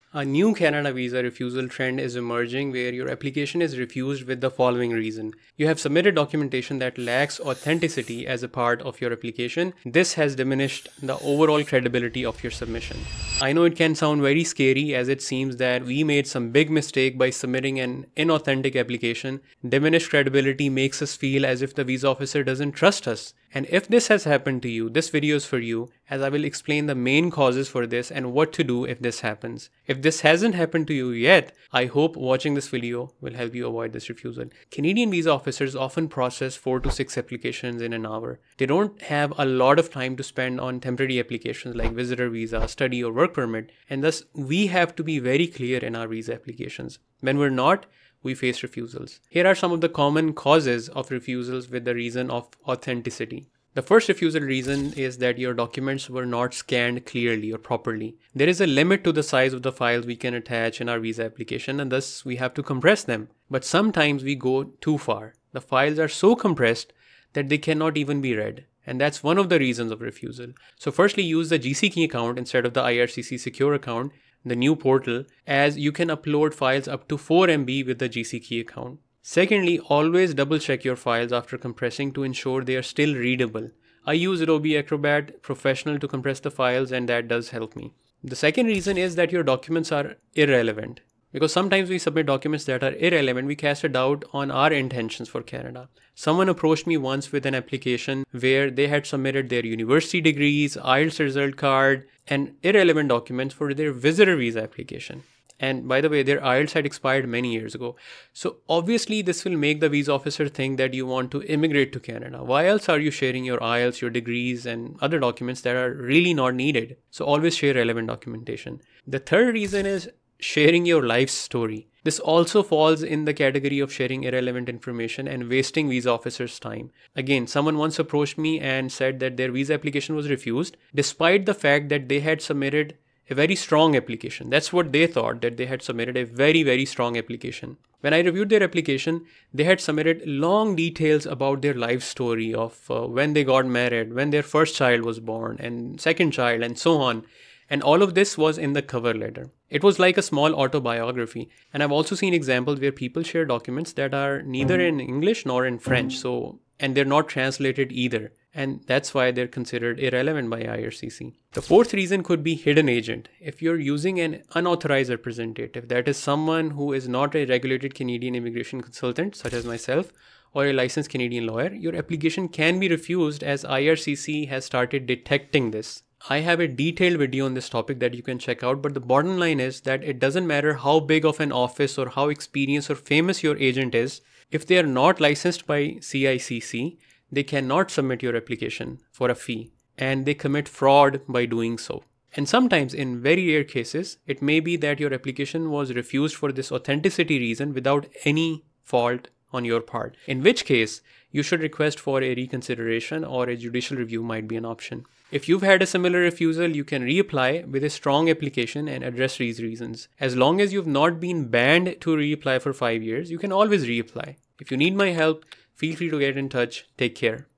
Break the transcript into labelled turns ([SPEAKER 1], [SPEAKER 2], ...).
[SPEAKER 1] A new Canada visa refusal trend is emerging where your application is refused with the following reason. You have submitted documentation that lacks authenticity as a part of your application. This has diminished the overall credibility of your submission. I know it can sound very scary as it seems that we made some big mistake by submitting an inauthentic application. Diminished credibility makes us feel as if the visa officer doesn't trust us. And if this has happened to you, this video is for you, as I will explain the main causes for this and what to do if this happens. If this hasn't happened to you yet, I hope watching this video will help you avoid this refusal. Canadian visa officers often process 4 to 6 applications in an hour. They don't have a lot of time to spend on temporary applications like visitor visa, study or work permit, and thus we have to be very clear in our visa applications. When we're not, we face refusals. Here are some of the common causes of refusals with the reason of authenticity. The first refusal reason is that your documents were not scanned clearly or properly. There is a limit to the size of the files we can attach in our visa application and thus we have to compress them. But sometimes we go too far. The files are so compressed that they cannot even be read. And that's one of the reasons of refusal. So firstly, use the GCK account instead of the IRCC secure account, the new portal, as you can upload files up to 4 MB with the GCK account. Secondly, always double check your files after compressing to ensure they are still readable. I use Adobe Acrobat Professional to compress the files and that does help me. The second reason is that your documents are irrelevant. Because sometimes we submit documents that are irrelevant, we cast a doubt on our intentions for Canada. Someone approached me once with an application where they had submitted their university degrees, IELTS result card, and irrelevant documents for their visitor visa application. And by the way, their IELTS had expired many years ago. So obviously this will make the visa officer think that you want to immigrate to Canada. Why else are you sharing your IELTS, your degrees, and other documents that are really not needed? So always share relevant documentation. The third reason is sharing your life story. This also falls in the category of sharing irrelevant information and wasting visa officers' time. Again, someone once approached me and said that their visa application was refused, despite the fact that they had submitted a very strong application. That's what they thought, that they had submitted a very, very strong application. When I reviewed their application, they had submitted long details about their life story of when they got married, when their first child was born, and second child, and so on. And all of this was in the cover letter. It was like a small autobiography. And I've also seen examples where people share documents that are neither in English nor in French. And they're not translated either. And that's why they're considered irrelevant by IRCC. The fourth reason could be hidden agent. If you're using an unauthorized representative, that is someone who is not a regulated Canadian immigration consultant, such as myself, or a licensed Canadian lawyer, your application can be refused as IRCC has started detecting this. I have a detailed video on this topic that you can check out, but the bottom line is that it doesn't matter how big of an office or how experienced or famous your agent is. If they are not licensed by CICC, they cannot submit your application for a fee, and they commit fraud by doing so. And sometimes, in very rare cases, it may be that your application was refused for this authenticity reason without any fault on your part, in which case you should request for a reconsideration or a judicial review might be an option. If you've had a similar refusal, you can reapply with a strong application and address these reasons. As long as you've not been banned to reapply for 5 years, you can always reapply. If you need my help, feel free to get in touch. Take care.